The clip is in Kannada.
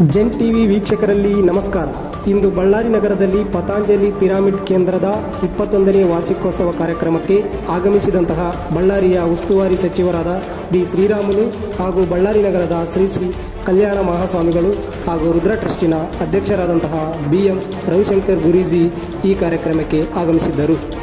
ಜೆನ್ ಟಿವಿ ವೀಕ್ಷಕರಲ್ಲಿ ನಮಸ್ಕಾರ. ಇಂದು ಬಳ್ಳಾರಿ ನಗರದಲ್ಲಿ ಪತಾಂಜಲಿ ಪಿರಾಮಿಡ್ ಕೇಂದ್ರದ 21ನೇ ವಾರ್ಷಿಕೋತ್ಸವ ಕಾರ್ಯಕ್ರಮಕ್ಕೆ ಆಗಮಿಸಿದಂತಹ ಬಳ್ಳಾರಿಯ ಉಸ್ತುವಾರಿ ಸಚಿವರಾದ ಬಿ ಶ್ರೀರಾಮುಲು ಹಾಗೂ ಬಳ್ಳಾರಿ ನಗರದ ಶ್ರೀ ಶ್ರೀ ಕಲ್ಯಾಣ ಮಹಾಸ್ವಾಮಿಗಳು ಹಾಗೂ ರುದ್ರ ಟ್ರಸ್ಟಿನ ಅಧ್ಯಕ್ಷರಾದಂತಹ BM ರವಿಶಂಕರ್ ಗುರೂಜಿ ಈ ಕಾರ್ಯಕ್ರಮಕ್ಕೆ ಆಗಮಿಸಿದ್ದರು.